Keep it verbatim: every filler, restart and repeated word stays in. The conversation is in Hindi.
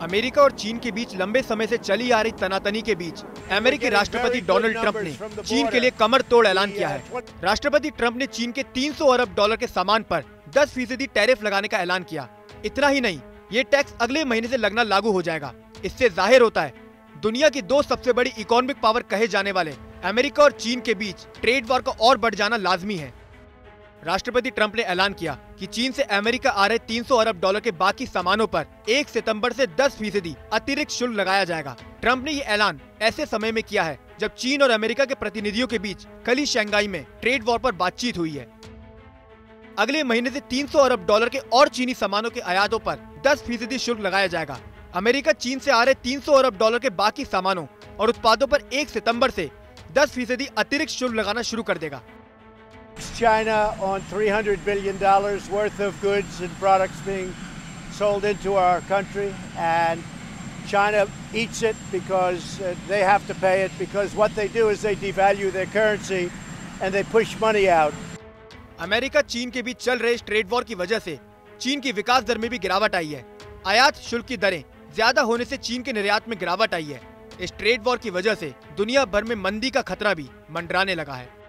अमेरिका और चीन के बीच लंबे समय से चली आ रही तनातनी के बीच अमेरिकी राष्ट्रपति डोनाल्ड ट्रंप ने चीन के लिए कमर तोड़ ऐलान किया है। राष्ट्रपति ट्रंप ने चीन के तीन सौ अरब डॉलर के सामान पर दस फीसदी टैरिफ लगाने का ऐलान किया। इतना ही नहीं, ये टैक्स अगले महीने से लगना लागू हो जाएगा। इससे जाहिर होता है दुनिया की दो सबसे बड़ी इकोनॉमिक पावर कहे जाने वाले अमेरिका और चीन के बीच ट्रेड वॉर का और बढ़ जाना लाजमी है। राष्ट्रपति ट्रंप ने ऐलान किया कि चीन से अमेरिका आ रहे तीन सौ अरब डॉलर के बाकी सामानों पर एक सितंबर से दस फीसदी अतिरिक्त शुल्क लगाया जाएगा। ट्रंप ने ये ऐलान ऐसे समय में किया है जब चीन और अमेरिका के प्रतिनिधियों के बीच कल ही शंघाई में ट्रेड वॉर पर बातचीत हुई है। अगले महीने से तीन सौ अरब डॉलर के और चीनी सामानों के आयातों पर दस फीसदी शुल्क लगाया जाएगा। अमेरिका चीन से आ रहे तीन सौ अरब डॉलर के बाकी सामानों और उत्पादों पर एक सितंबर से दस फीसदी अतिरिक्त शुल्क लगाना शुरू कर देगा। China on three hundred billion dollars worth of goods and products being sold into our country, and China eats it because uh, they have to pay it, because what they do is they devalue their currency and they push money out. America चीन के बीच चल रहे इस ट्रेड वॉर की वजह से चीन की विकास दर में भी गिरावट आई है। आयात शुल्क की दरें ज्यादा होने से चीन के निर्यात में गिरावट आई है। इस ट्रेड वॉर की वजह से दुनिया भर में मंदी का खतरा भी मंडराने लगा है।